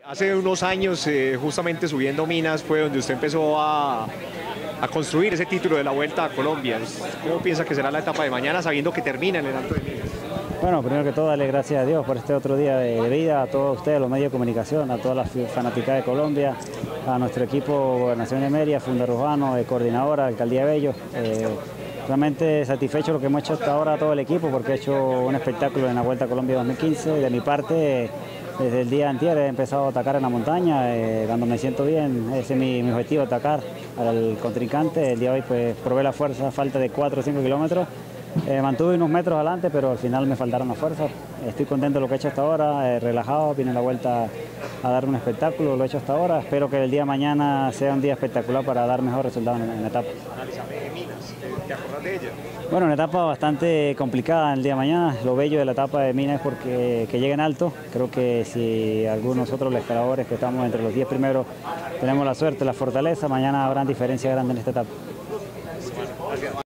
Hace unos años, justamente subiendo Minas, fue donde usted empezó a construir ese título de la Vuelta a Colombia. ¿Cómo piensa que será la etapa de mañana, sabiendo que termina en el Alto de Minas? Bueno, primero que todo, darle gracias a Dios por este otro día de vida, a todos ustedes, los medios de comunicación, a todas las fanáticas de Colombia, a nuestro equipo Gobernación de Mérida, Fundo Rujano, Coordinadora, Alcaldía de Bello. Realmente satisfecho de lo que hemos hecho hasta ahora todo el equipo, porque he hecho un espectáculo en la Vuelta a Colombia 2015. De mi parte, desde el día anterior he empezado a atacar en la montaña, cuando me siento bien. Ese es mi objetivo, atacar al contrincante. El día de hoy pues probé la fuerza a falta de 4 o 5 kilómetros. Mantuve unos metros adelante, pero al final me faltaron las fuerzas. Estoy contento de lo que he hecho hasta ahora, relajado, vine a la Vuelta a dar un espectáculo, lo he hecho hasta ahora. Espero que el día de mañana sea un día espectacular para dar mejor resultado en la etapa. ¿Te acuerdas de ella? Bueno, una etapa bastante complicada el día de mañana. Lo bello de la etapa de Minas es porque que lleguen alto. Creo que si algunos otros los escaladores que estamos entre los 10 primeros tenemos la suerte, la fortaleza, mañana habrán diferencias grandes en esta etapa.